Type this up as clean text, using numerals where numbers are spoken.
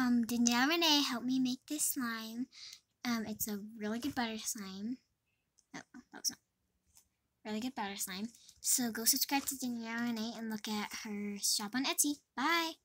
Danielle Renee helped me make this slime. It's a really good butter slime. Oh, that was not really good butter slime. So go subscribe to Danielle Renee and look at her shop on Etsy. Bye!